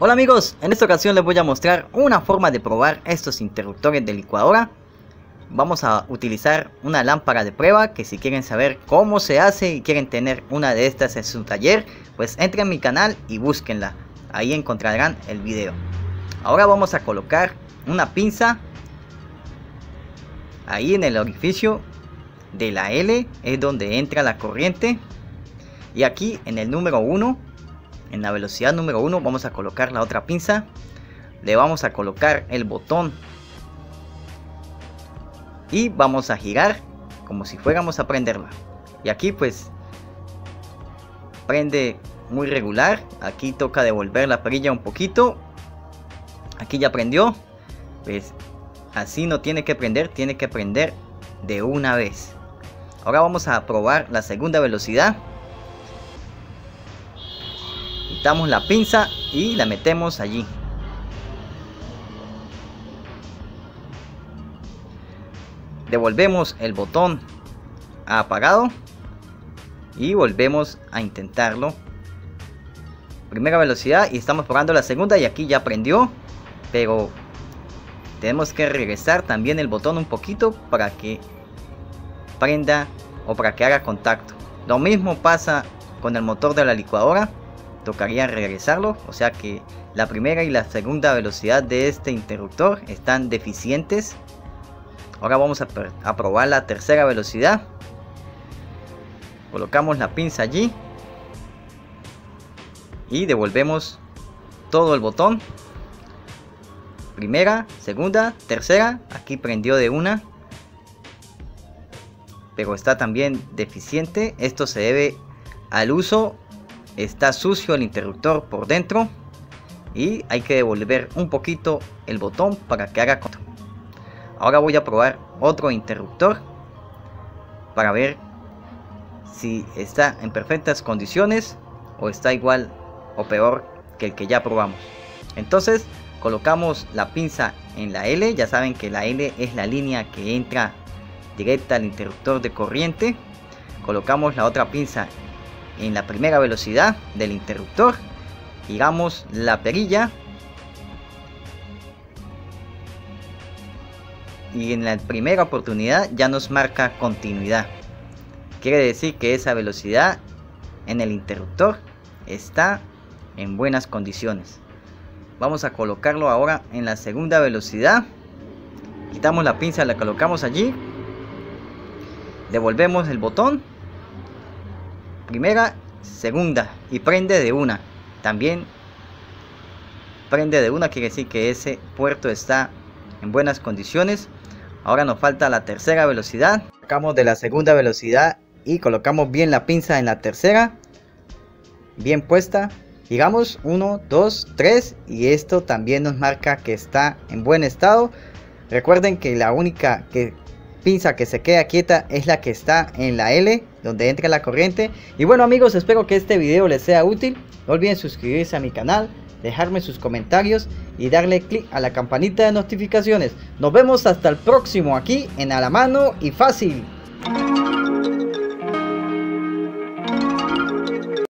Hola amigos, en esta ocasión les voy a mostrar una forma de probar estos interruptores de licuadora. Vamos a utilizar una lámpara de prueba que si quieren saber cómo se hace y quieren tener una de estas en su taller, pues entren a mi canal y búsquenla, ahí encontrarán el video. Ahora vamos a colocar una pinza ahí en el orificio de la L, es donde entra la corriente, y aquí en el número 1, en la velocidad número 1 vamos a colocar la otra pinza, le vamos a colocar el botón y vamos a girar como si fuéramos a prenderla, y aquí pues prende muy regular. Aquí toca devolver la perilla un poquito, aquí ya prendió, pues así no tiene que prender, tiene que prender de una vez. Ahora vamos a probar la segunda velocidad. Quitamos la pinza y la metemos allí. Devolvemos el botón a apagado y volvemos a intentarlo. Primera velocidad y estamos probando la segunda, y aquí ya prendió, pero tenemos que regresar también el botón un poquito para que prenda o para que haga contacto. Lo mismo pasa con el motor de la licuadora, tocaría regresarlo, o sea que la primera y la segunda velocidad de este interruptor están deficientes. Ahora vamos a probar la tercera velocidad. Colocamos la pinza allí y devolvemos todo el botón. Primera, segunda, tercera, aquí prendió de una, pero está también deficiente. Esto se debe al uso, está sucio el interruptor por dentro y hay que devolver un poquito el botón para que haga contacto. Ahora voy a probar otro interruptor para ver si está en perfectas condiciones o está igual o peor que el que ya probamos. Entonces colocamos la pinza en la L, ya saben que la L es la línea que entra directa al interruptor de corriente. Colocamos la otra pinza en la primera velocidad del interruptor, giramos la perilla y en la primera oportunidad ya nos marca continuidad. Quiere decir que esa velocidad en el interruptor está en buenas condiciones. Vamos a colocarlo ahora en la segunda velocidad. Quitamos la pinza, la colocamos allí, devolvemos el botón, primera, segunda, y prende de una. También prende de una, quiere decir que ese puerto está en buenas condiciones. Ahora nos falta la tercera velocidad. Sacamos de la segunda velocidad y colocamos bien la pinza en la tercera, bien puesta. Giramos 1, 2, 3 y esto también nos marca que está en buen estado. Recuerden que la única pinza que se queda quieta es la que está en la L, donde entra la corriente. Y bueno amigos, espero que este video les sea útil. No olviden suscribirse a mi canal, dejarme sus comentarios y darle clic a la campanita de notificaciones. Nos vemos hasta el próximo aquí en A la Mano y Fácil.